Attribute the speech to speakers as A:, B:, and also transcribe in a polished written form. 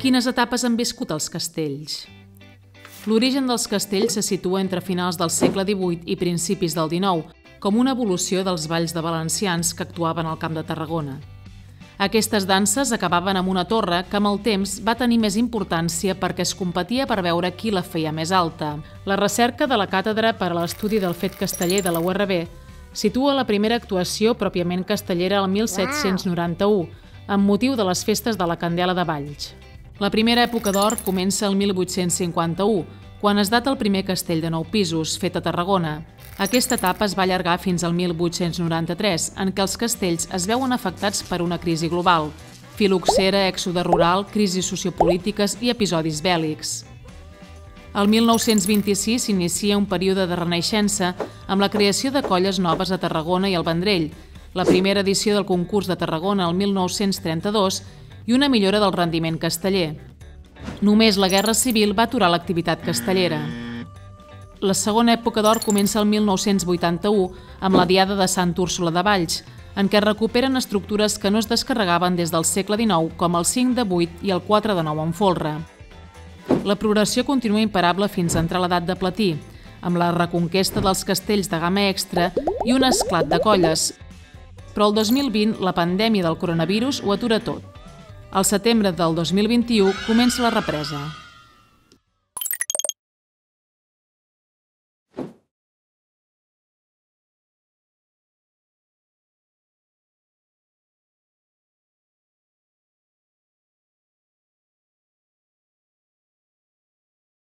A: Quines etapes han viscut els castells? L'origen dels castells se situa entre finals del segle XVIII i principis del XIX, com una evolució dels balls de valencians que actuaven al Camp de Tarragona. Aquestes danses acabaven amb una torre que amb el temps va tenir més importància perquè es competia per veure qui la feia més alta. La recerca de la Càtedra per a l'Estudi del Fet Casteller de la URB situa la primera actuació pròpiament castellera el 1791, amb motiu de les festes de la Candela de Valls. La primera època d'or comença el 1851, quan es data el primer castell de 9 pisos, fet a Tarragona. Aquesta etapa es va allargar fins al 1893, en què els castells es veuen afectats per una crisi global: filoxera, èxode rural, crisis sociopolítiques i episodis bèl·lics. El 1926 s'inicia un període de renaixença amb la creació de colles noves a Tarragona i al Vendrell, la primera edició del concurs de Tarragona el 1932 i una millora del rendiment casteller. Només la Guerra Civil va aturar l'activitat castellera. La segona època d'or comença el 1981 amb la Diada de Sant Úrsula de Valls, en què es recuperen estructures que no es descarregaven des del segle XIX, com el 5 de 8 i el 4 de 9 en folre. La progressió continua imparable fins a entrar a l'edat de platí, amb la reconquesta dels castells de gamma extra i un esclat de colles. Però el 2020 la pandèmia del coronavirus ho atura tot. Al setembre del 2021 comença la represa.